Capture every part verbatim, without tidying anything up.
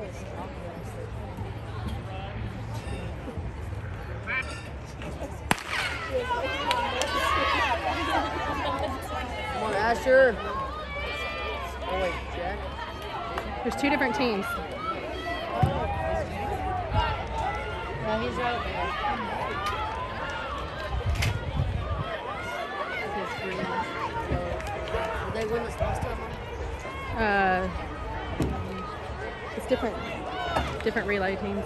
Come on, Asher. Oh, wait, Jack. There's two different teams. Yeah, he's right there. So, did they win this last time? Uh, it's different, different relay teams.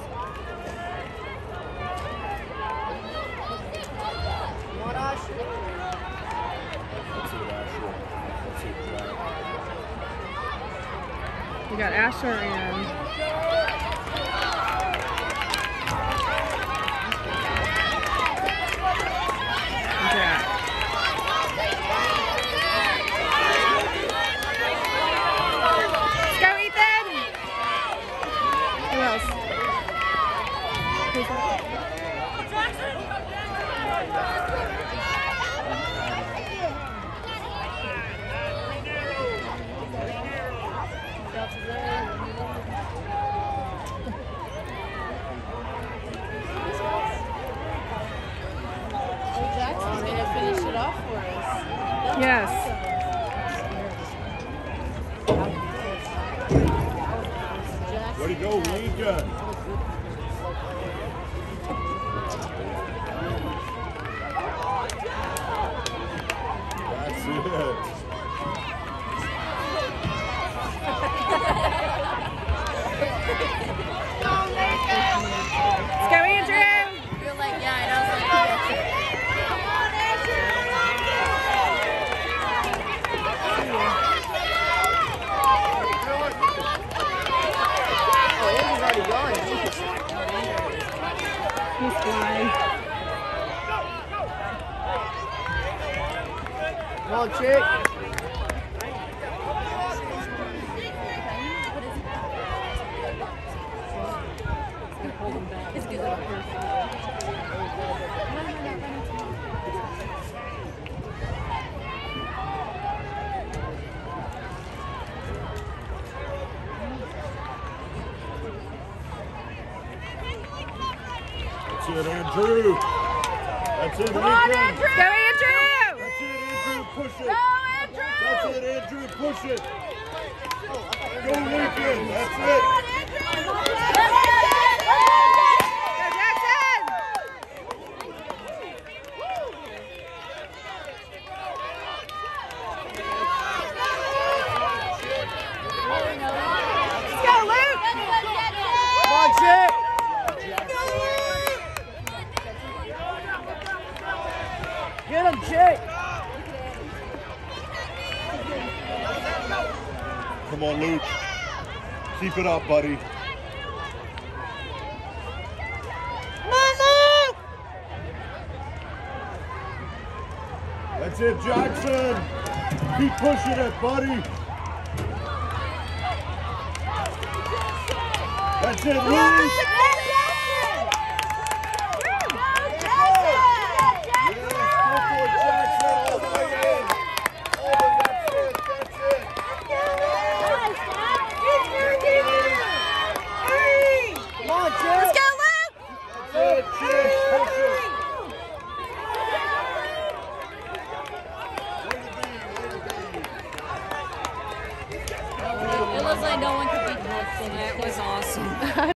What, Asher? That's it, Asher. That's it, Jack. We got Asher and Jack. Let's go, Ethan! Who else? Who's that? Jackson's going to finish it off for us. Yes. Way to go, Lincoln. That's it. Let's go, Andrew! You're like, yeah, I know. Oh, Andrew's already gone. He's flying. Come on, chick. That's it, Andrew. That's it, Come on, Lincoln. Andrew! Go, Andrew! That's it, Andrew. Push it. Go, Andrew! That's it, Andrew. Push it. Go, Lincoln. That's it. Go, Jackson! Let's go, Luke! Come on, chick. Get him, chick. Come on, Luke. Keep it up, buddy. That's it, Jackson. Keep pushing it, buddy. That's it, Luke. Let's go, Luke! Good, chick. Push it. It looks like no one could beat Jackson. It was awesome.